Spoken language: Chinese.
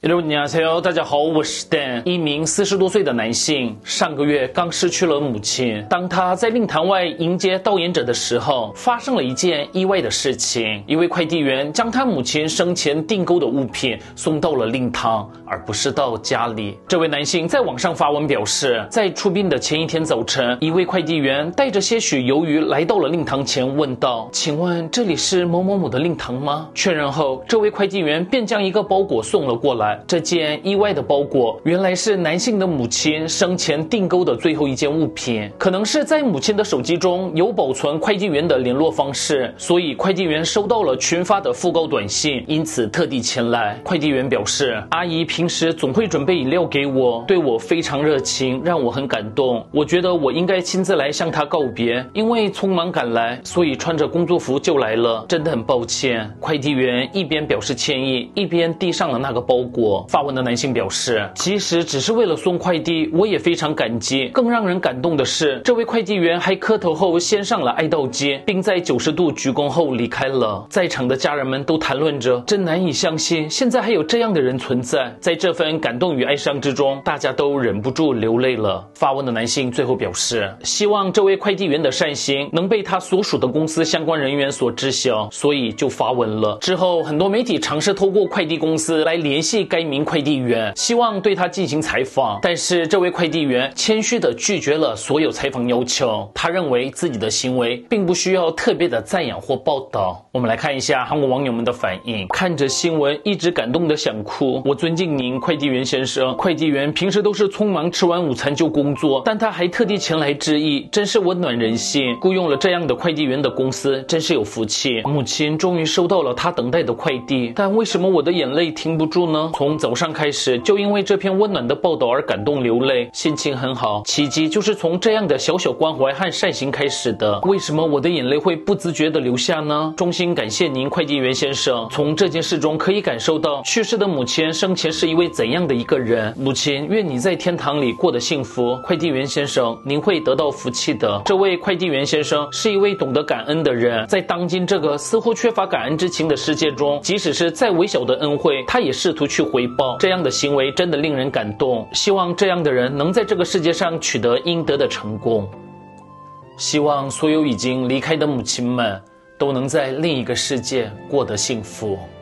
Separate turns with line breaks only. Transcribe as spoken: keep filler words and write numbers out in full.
여러분안녕하세요，大家好，我是 Dan。一名四十多岁的男性，上个月刚失去了母亲。当他在令堂外迎接悼唁者的时候，发生了一件意外的事情。一位快递员将他母亲生前订购的物品送到了令堂，而不是到家里。这位男性在网上发文表示，在出殡的前一天早晨，一位快递员带着些许犹豫来到了令堂前，问道：“请问这里是某某某的令堂吗？”确认后，这位快递员便将一个包裹送了过来。这件意外的包裹原来是男性的母亲生前订购的最后一件物品，可能是在母亲的手机中有保存快递员的联络方式，所以快递员收到了群发的讣告短信，因此特地前来。快递员表示，阿姨平时总会准备饮料给我，对我非常热情，让我很感动。我觉得我应该亲自来向她告别，因为匆忙赶来，所以穿着工作服就来了，真的很抱歉。快递员一边表示歉意，一边递上了那个包裹。发文的男性表示，即使只是为了送快递，我也非常感激。更让人感动的是，这位快递员还磕头后献上了哀悼祭，并在九十度鞠躬后离开了。在场的家人们都谈论着，真难以相信现在还有这样的人存在。在这份感动与哀伤之中，大家都忍不住流泪了。发文的男性最后表示，希望这位快递员的善行能被他所属的公司相关人员所知晓，所以就发文了。之后很多媒体尝试透过快递公司来联系该名快递员，希望对他进行采访，但是这位快递员谦虚地拒绝了所有采访要求。他认为自己的行为并不需要特别的赞扬或报道。我们来看一下韩国网友们的反应。看着新闻一直感动得想哭。我尊敬您，快递员先生。快递员平时都是匆忙吃完午餐就工作，但他还特地前来致意，真是温暖人心。雇佣了这样的快递员的公司真是有福气。母亲终于收到了她等待的快递，但为什么我的眼泪停不住呢？从早上开始就因为这篇温暖的报道而感动流泪，心情很好。奇迹就是从这样的小小关怀和善行开始的。为什么我的眼泪会不自觉地流下呢？衷心感谢您，快递员先生。从这件事中可以感受到去世的母亲生前是一位怎样的一个人。母亲，愿你在天堂里过得幸福。快递员先生，您会得到福气的。这位快递员先生是一位懂得感恩的人，在当今这个似乎缺乏感恩之情的世界中，即使是再微小的恩惠，他也试图去回报。这样的行为真的令人感动，希望这样的人能在这个世界上取得应得的成功。希望所有已经离开的母亲们都能在另一个世界过得幸福。